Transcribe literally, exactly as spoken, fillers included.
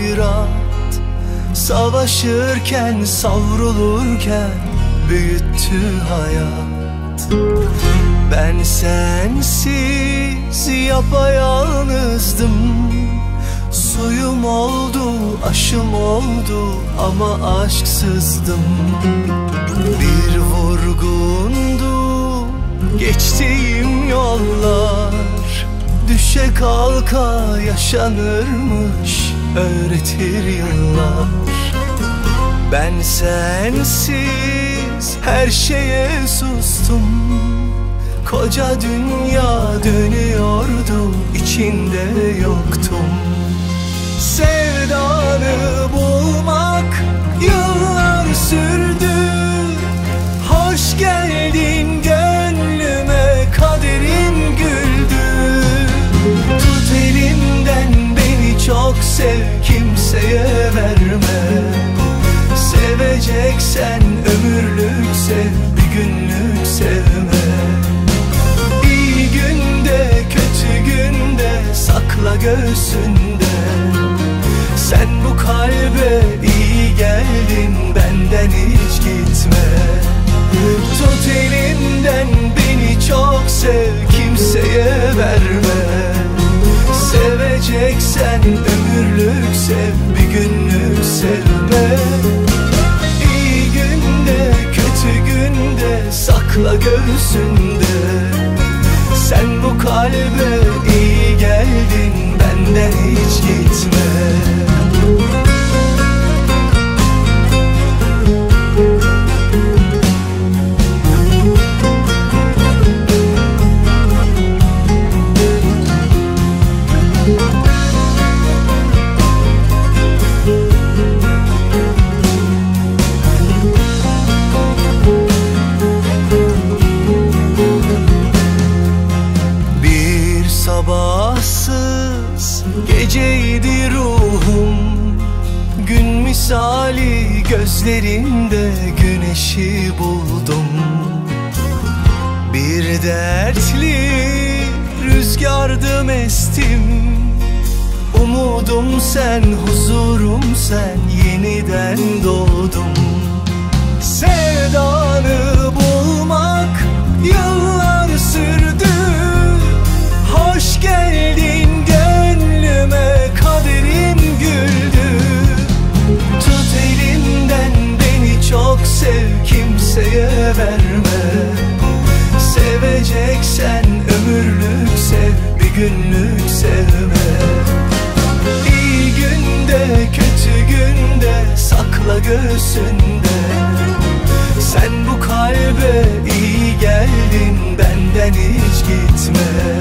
hayrat. Savaşırken, savrulurken büyüttü hayat. Ben sensiz yapayalnızdım. Suyum oldu, aşım oldu ama aşksızdım. Bir vurgundu geçtiğim yollar. Düşe kalka yaşanırmış, öğretir yıllar. Ben sensiz her şeye sustum. Koca dünya dönüyordu, içinde yoktum. Sevdanı bulmak yıllar sürdü. Hoş geldin gönlüme, kaderim güldü. Tut elimden beni çok sev, kimseye verme. Seveceksen ömürlük sev, bir günlük sevme. İyi günde kötü günde sakla göğsünde. Sen bu kalbe iyi geldin, benden hiç gitme. Tut elimden beni çok sev, kimseye verme. Seveceksen ömürlük sev, bir günlük sevme. İyi günde kötü günde sakla göğsünde. Sen bu kalbe iyi geldin, benden hiç gitme. Sabahsız geceydi ruhum. Gün misali gözlerinde güneşi buldum. Bir dertli rüzgardım estim. Umudum sen, huzurum sen, yeniden doğdum. Sevdanı bulmak yıllar sürdü. Hoş geldin gönlüme, kaderim güldü. Tut elimden beni çok sev, kimseye verme. Seveceksen ömürlük sev, bir günlük sevme. İyi günde kötü günde sakla göğsünde. Sen bu kalbe iyi geldin, benden hiç gitme.